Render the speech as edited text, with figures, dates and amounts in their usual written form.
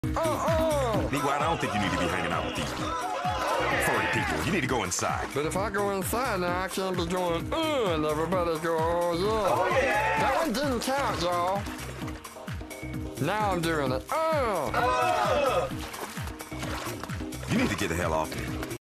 Negro, I don't think you need to be hanging out with these furry people. You need to go inside. But if I go inside now, I can't be going, and everybody go, oh yeah. Oh, yeah. That one didn't count, y'all. Now I'm doing it. You need to get the hell off me.